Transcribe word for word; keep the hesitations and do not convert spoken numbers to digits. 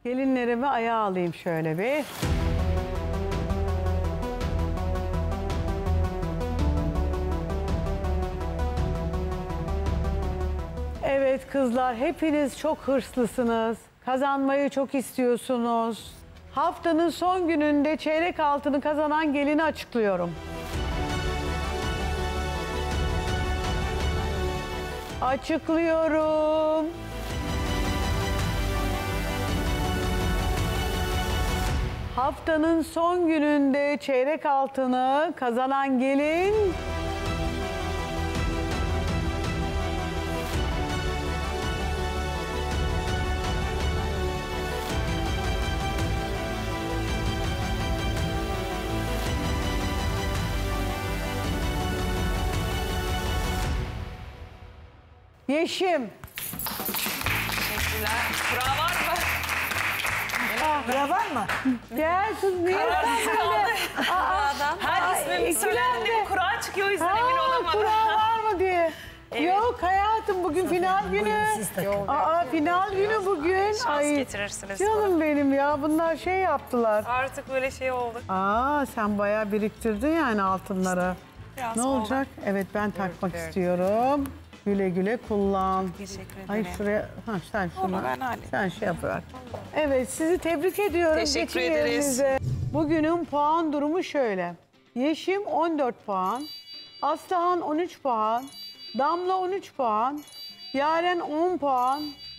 Gelinlerimi ayağa alayım şöyle bir. Evet kızlar, hepiniz çok hırslısınız. Kazanmayı çok istiyorsunuz. Haftanın son gününde çeyrek altını kazanan gelini açıklıyorum. Açıklıyorum. Haftanın son gününde çeyrek altını kazanan gelin... Yeşim. Teşekkürler. Kura var mı? Kura var mı? Gel kız, niye sen böyle? Kuradan. Her ismimi söylediğinde kura çıkıyor, o yüzden Ha, emin olamadım. kura var mı diye. Evet. Yok hayatım, bugün final günü. Aa, final günü bugün. Şans getirirsiniz Canım benim ya, bunlar şey yaptılar. Artık böyle şey oldu. Aa, sen bayağı biriktirdin yani altınları. Biraz Ne oldu. olacak? Evet, ben takmak istiyorum. Güle güle kullan. Teşekkür ederim. Ay şuraya, ha sen şunu, ben halledeyim. sen şey yapıver. Evet, sizi tebrik ediyorum. Teşekkür Geçin ederiz. yerinize. Bugünün puan durumu şöyle. Yeşim on dört puan, Aslıhan on üç puan, Damla on üç puan, Yaren on puan,